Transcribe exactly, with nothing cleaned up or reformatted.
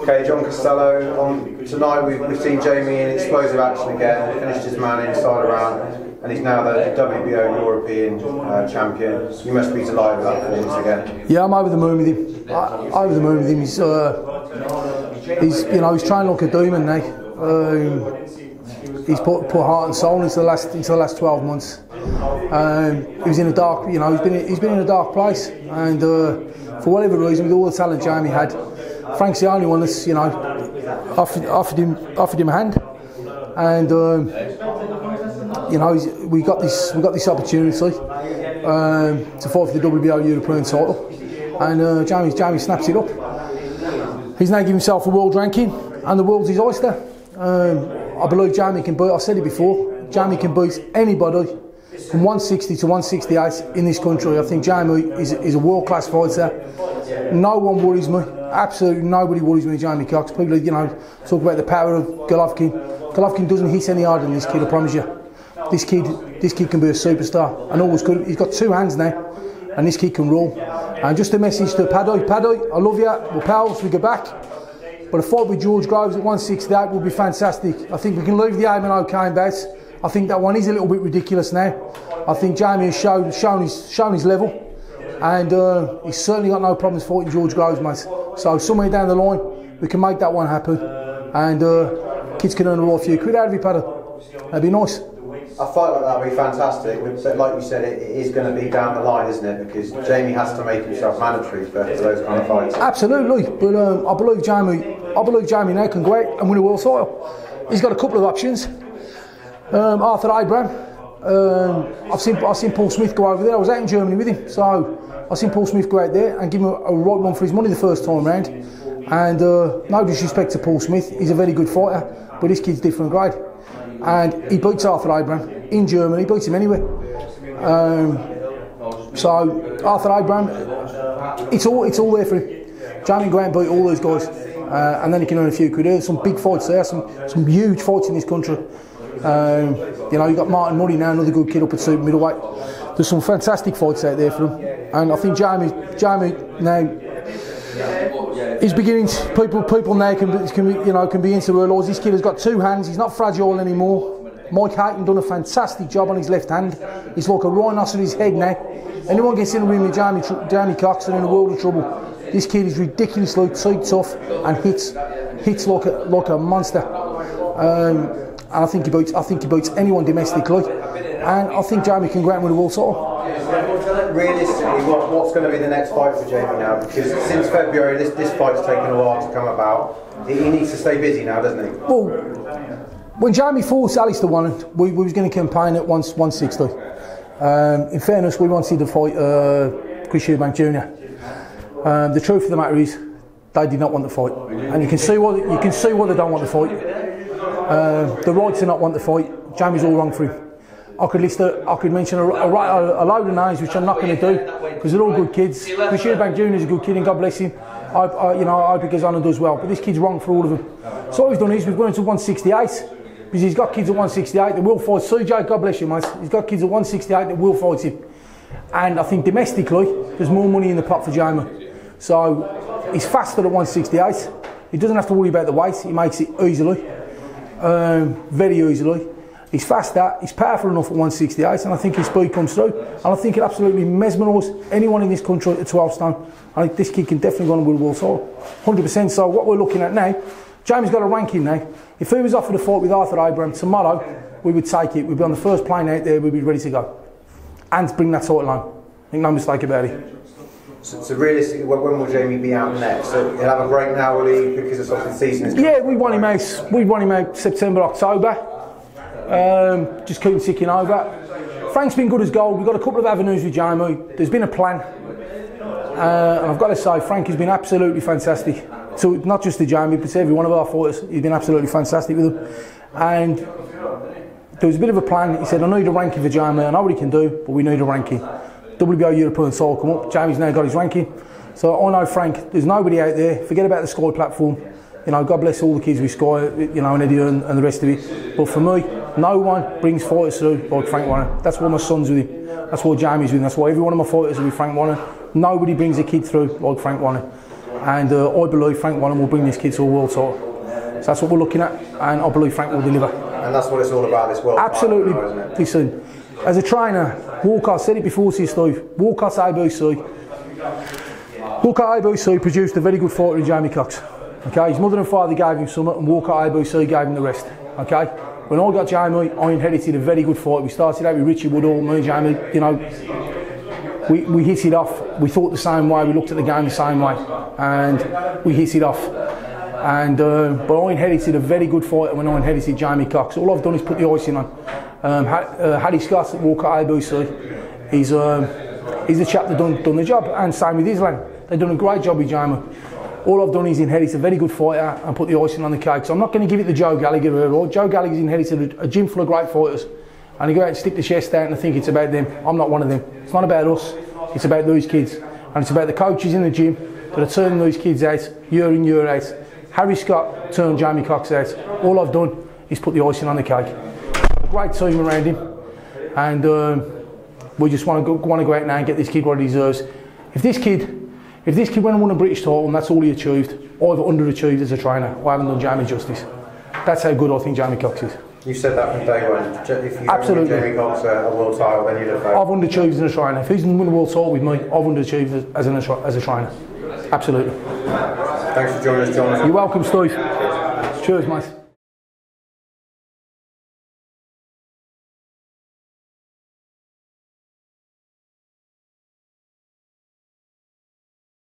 Okay, John Costello, on tonight we've, we've seen Jamie in explosive action again, finished his man inside a round, and he's now the W B O European uh, champion. You must be delighted with that performance again. Yeah, I'm over the moon with him. I, over the moon with him. He's, uh, he's you know, he's training like a demon now. Um, he's put, put heart and soul into the last into the last twelve months. Um, he was in a dark, you know, he's been he's been in a dark place, and uh, for whatever reason, with all the talent Jamie had, Frank's the only one that's, you know, offered, offered him offered him a hand, and um, you know, he's, we got this we got this opportunity um, to fight for the W B O European title, and uh, Jamie Jamie snaps it up. He's now given himself a world ranking, and the world's his oyster. Um, I believe Jamie can beat. I said it before. Jamie can beat anybody from one sixty to one sixty-eight in this country. I think Jamie is, is a world-class fighter. No one worries me. Absolutely nobody worries me, Jamie Cox. People, you know, talk about the power of Golovkin. Golovkin doesn't hit any harder than this kid, I promise you. This kid, this kid can be a superstar, and always could. He's got two hands now, and this kid can roll. And just a message to Paddy. Paddy, I love you. We're pals. We go back. But a fight with George Groves at one sixty-eight will be fantastic. I think we can leave the aim and okay bouts. I think that one is a little bit ridiculous now. I think Jamie has shown, shown, his, shown his level, and uh, he's certainly got no problems fighting George Groves, mate. So somewhere down the line, we can make that one happen, and uh, kids can earn a few quid out of it, Paddy. That'd be nice. A fight like that would be fantastic, but like you said, it is going to be down the line, isn't it? Because Jamie has to make himself mandatory for those kind of fights. Absolutely, but um, I believe Jamie, I believe Jamie now can go out and win a world title. He's got a couple of options. Um, Arthur Abraham. Um, I've seen I've seen Paul Smith go over there. I was out in Germany with him, so I've seen Paul Smith go out there and give him a, a right one for his money the first time round. And uh, no disrespect to Paul Smith, he's a very good fighter, but this kid's different grade. And he beats Arthur Abraham in Germany. He beats him anyway. Um, so Arthur Abraham, it's all it's all there for him. Jamie Grant beat all those guys, uh, and then he can earn a few quid. There's some big fights there, some some huge fights in this country. Um, you know, you've got Martin Murray now, another good kid up at super middleweight. There's some fantastic fights out there for him, and I think Jamie Jamie now is beginning to, people people now can be, can be, you know, can be into their laws. This kid has got two hands. He's not fragile anymore. Mike Hayton done a fantastic job on his left hand. He's like a rhinoceros in his head now. Anyone gets in the ring with Jamie Jamie Cox, they're in a world of trouble. This kid is ridiculously tight, tough, and hits hits like a like a monster. Um, and I think he beats I think he beats anyone domestically. And I think Jamie can go out and win a world title. Realistically, what, what's going to be the next fight for Jamie now? Because since February, this, this fight's taken a while to come about. He, he needs to stay busy now, doesn't he? Well, when Jamie fought Alistair Warren, we, we was going to campaign at one sixty. Um, in fairness, we wanted to fight uh, Chris Eubank Junior Um, the truth of the matter is, they did not want the fight, and you can see what you can see what they don't want the fight. Uh, the right to not want the fight. Jamie's all wrong for him. I could list a, I could mention a, a, a load of names, which I'm not going to do because they're all good kids. Chris Eubank Junior is a good kid, and God bless him. I, I, you know, I hope he goes on and does well. But this kid's wrong for all of them. So what he's done is we've gone to one sixty-eight because he's got kids at one sixty-eight that will fight. C J, God bless you, mate. He's got kids at one sixty-eight that will fight him. And I think domestically, there's more money in the pot for Jamie. So he's faster at one sixty-eight. He doesn't have to worry about the weight. He makes it easily, um, very easily. He's faster, he's powerful enough at one sixty-eight, and I think his speed comes through. And I think it absolutely mesmerise anyone in this country at twelve stone. I think this kid can definitely go on and win a world title, one hundred percent. So what we're looking at now, Jamie's got a ranking now. If he was offered a fight with Arthur Abraham tomorrow, we would take it. We'd be on the first plane out there, we'd be ready to go. And bring that title home. Make no mistake about it. So, so realistically, when will Jamie be out next? So he'll have a break now, will he? Because it's the season is Yeah, we want him out, we want him out September, October. Um, just keep ticking over. Frank's been good as gold. We've got a couple of avenues with Jamie. There's been a plan, uh, and I've got to say, Frank has been absolutely fantastic. So not just to Jamie, but to every one of our fighters, he's been absolutely fantastic with them. And there was a bit of a plan. He said, "I need a ranking for Jamie. I know what he can do, but we need a ranking." W B O European title come up. Jamie's now got his ranking. So I know Frank. There's nobody out there. Forget about the Sky platform. You know, God bless all the kids with Sky, you know, and Eddie and, and the rest of it. But for me, no one brings fighters through like Frank Warren. That's why my son's with him. That's why Jamie's with him. That's why every one of my fighters are with Frank Warren. Nobody brings a kid through like Frank Warren. and uh, I believe Frank Wallen will bring this kid to a world title. So that's what we're looking at, and I believe Frank will deliver. And that's what it's all about, this world Absolutely. title, isn't it? Listen, as a trainer, Walcott said it before to you, Steve. Walcott's A B C. Walcott A B C produced a very good fighter in Jamie Cox. Okay, his mother and father gave him some, and Walcott A B C gave him the rest. Okay, when I got Jamie, I inherited a very good fight. We started out with Richie Woodall, me and Jamie. You know, we we hit it off. We thought the same way. We looked at the game the same way, and we hit it off. And uh, but I inherited a very good fighter when I inherited Jamie Cox. All I've done is put the icing on. Um, uh, Harry Scott at Walcott A B C. He's um, he's the chap that done done the job, and same with Islam. They've done a great job with Jamie. All I've done is inherit a very good fighter and put the icing on the cake. So I'm not going to give it to Joe Gallagher. Right? Joe Gallagher's inherited a, a gym full of great fighters, and he go out and stick the chest out and think it's about them. I'm not one of them. It's not about us. It's about these kids, and it's about the coaches in the gym that are turning these kids out year in year out. Harry Scott turned Jamie Cox out. All I've done is put the icing on the cake. A great team around him, and um, we just want to go, want to go out now and get this kid what he deserves. If this kid If this kid went and won a British title and that's all he achieved, I've underachieved as a trainer. I haven't done Jamie justice. That's how good I think Jamie Cox is. You said that from day one. If you Absolutely. Jamie Cox a, a world title, then you'd have failed. I've underachieved as a trainer. If he's won a world title with me, I've underachieved as, an, as a trainer. Absolutely. Thanks for joining us, John. You're welcome, Steve. Cheers, mate.